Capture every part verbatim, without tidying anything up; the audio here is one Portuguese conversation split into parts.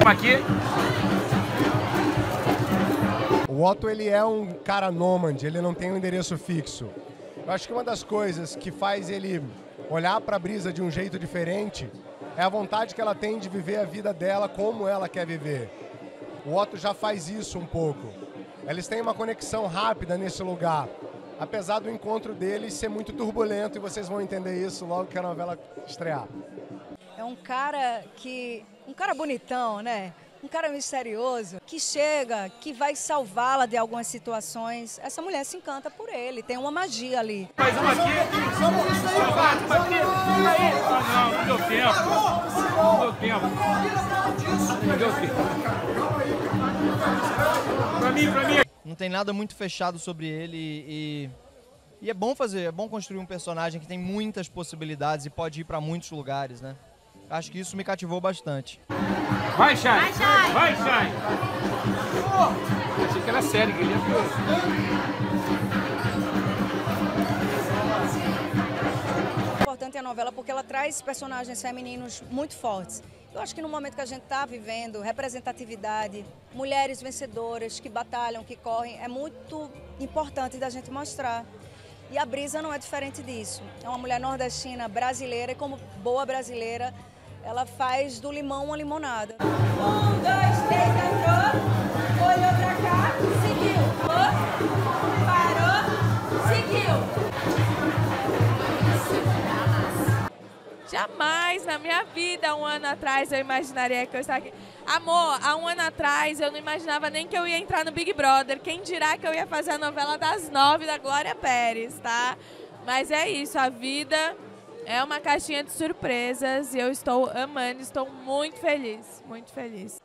Aqui. O Otto, ele é um cara nômade, ele não tem um endereço fixo. Eu acho que uma das coisas que faz ele olhar para a Brisa de um jeito diferente é a vontade que ela tem de viver a vida dela como ela quer viver. O Otto já faz isso um pouco. Eles têm uma conexão rápida nesse lugar, apesar do encontro deles ser muito turbulento, e vocês vão entender isso logo que a novela estrear. É um cara que... um cara bonitão, né? Um cara misterioso, que chega, que vai salvá-la de algumas situações. Essa mulher se encanta por ele, tem uma magia ali. Mais uma aqui. Uma aqui. Aí. Ah, não, não deu tempo. Não deu tempo. Não deu tempo. Pra mim, pra mim. Não tem nada muito fechado sobre ele e, e é bom fazer, é bom construir um personagem que tem muitas possibilidades e pode ir para muitos lugares, né? Acho que isso me cativou bastante. Vai, Shine! Vai, Shine! Achei que era sério, que ele ia ver. É importante a novela porque ela traz personagens femininos muito fortes. Eu acho que no momento que a gente está vivendo, representatividade, mulheres vencedoras que batalham, que correm, é muito importante da gente mostrar. E a Brisa não é diferente disso. É uma mulher nordestina brasileira e, como boa brasileira, ela faz do limão uma limonada. Um, dois, três, entrou, olhou pra cá, seguiu, oh, parou, seguiu. Jamais na minha vida, um ano atrás, eu imaginaria que eu estaria aqui. Amor, há um ano atrás eu não imaginava nem que eu ia entrar no Big Brother. Quem dirá que eu ia fazer a novela das nove da Glória Pérez, tá? Mas é isso, a vida é uma caixinha de surpresas e eu estou amando, estou muito feliz, muito feliz.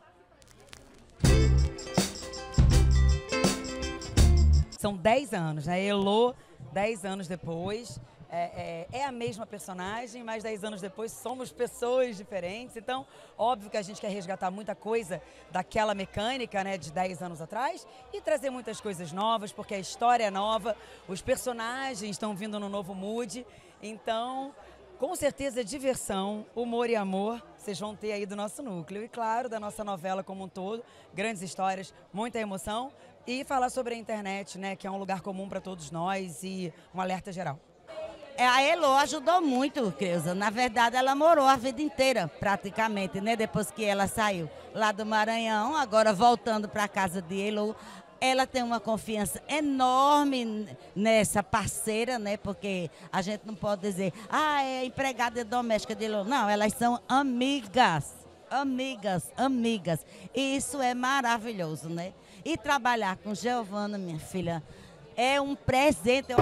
São dez anos, né? Elô, dez anos depois. É, é, é a mesma personagem, mas dez anos depois somos pessoas diferentes. Então, óbvio que a gente quer resgatar muita coisa daquela mecânica, né, de dez anos atrás e trazer muitas coisas novas, porque a história é nova, os personagens estão vindo no novo mood. Então, com certeza, diversão, humor e amor vocês vão ter aí do nosso núcleo. E, claro, da nossa novela como um todo, grandes histórias, muita emoção. E falar sobre a internet, né, que é um lugar comum para todos nós e um alerta geral. A Elô ajudou muito, Creuza. Na verdade, ela morou a vida inteira, praticamente, né? Depois que ela saiu lá do Maranhão, agora voltando para a casa de Elô, ela tem uma confiança enorme nessa parceira, né? Porque a gente não pode dizer, ah, é empregada doméstica de Elô. Não, elas são amigas, amigas, amigas. E isso é maravilhoso, né? E trabalhar com Giovana, minha filha, é um presente.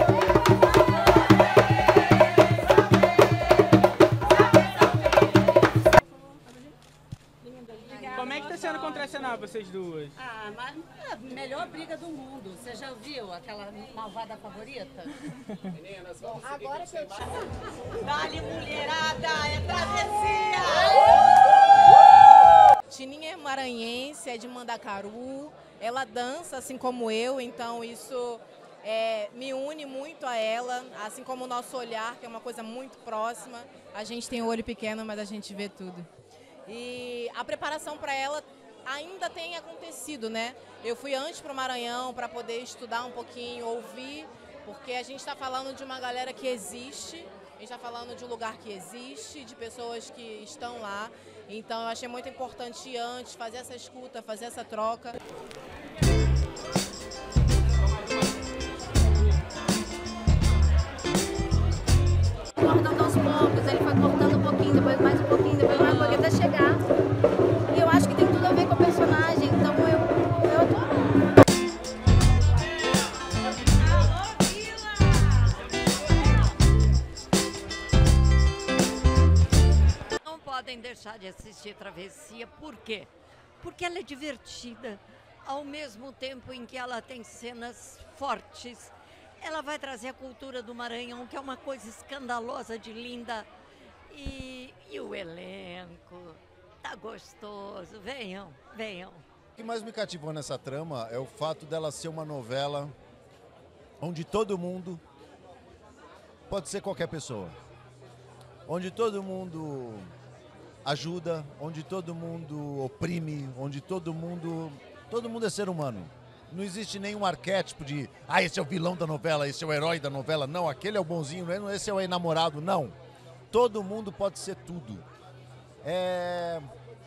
Como é que tá sendo contracenar vocês duas? Ah, mas é a melhor briga do mundo. Você já viu aquela malvada favorita? Meninas, vamos seguir. Agora que eu te... Dá-lhe mulherada, é travessia! Tininha é maranhense, é de Mandacaru. Ela dança assim como eu, então isso é, me une muito a ela, assim como o nosso olhar, que é uma coisa muito próxima. A gente tem o olho pequeno, mas a gente vê tudo. E a preparação para ela ainda tem acontecido, né? Eu fui antes para o Maranhão para poder estudar um pouquinho, ouvir, porque a gente está falando de uma galera que existe, a gente está falando de um lugar que existe, de pessoas que estão lá. Então eu achei muito importante ir antes, fazer essa escuta, fazer essa troca. Cortando aos poucos, ele foi cortando um pouquinho, depois mais um pouquinho, depois mais um pouquinho, até chegar. E eu acho que tem tudo a ver com o personagem, então eu, eu adoro. Não podem deixar de assistir Travessia, por quê? Porque ela é divertida, ao mesmo tempo em que ela tem cenas fortes. Ela vai trazer a cultura do Maranhão, que é uma coisa escandalosa de linda. E, e o elenco, tá gostoso. Venham, venham. O que mais me cativou nessa trama é o fato dela ser uma novela onde todo mundo pode ser qualquer pessoa. Onde todo mundo ajuda, onde todo mundo oprime, onde todo mundo, todo mundo é ser humano. Não existe nenhum arquétipo de, ah, esse é o vilão da novela, esse é o herói da novela. Não, aquele é o bonzinho, esse é o enamorado. Não. Todo mundo pode ser tudo. É...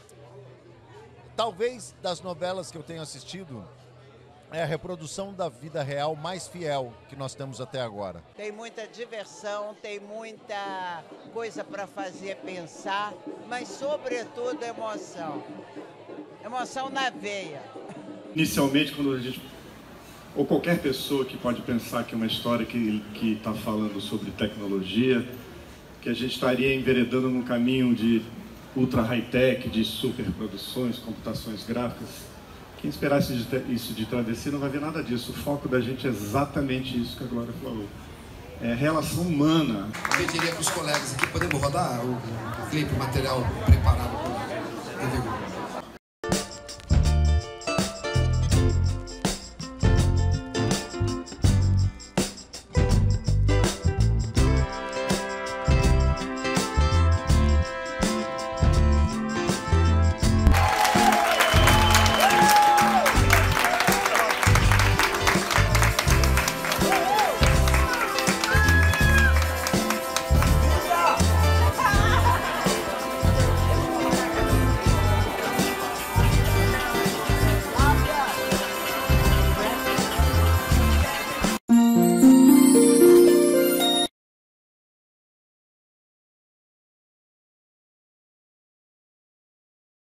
Talvez das novelas que eu tenho assistido, é a reprodução da vida real mais fiel que nós temos até agora. Tem muita diversão, tem muita coisa para fazer pensar, mas sobretudo emoção. Emoção na veia. Inicialmente, quando a gente, ou qualquer pessoa que pode pensar que é uma história que que está falando sobre tecnologia, que a gente estaria enveredando num caminho de ultra high-tech, de superproduções, computações gráficas. Quem esperasse isso de Travessia não vai ver nada disso. O foco da gente é exatamente isso que a Glória falou. É relação humana. Eu diria para os colegas aqui, podemos rodar o, o clipe, o material preparado por Rodrigo?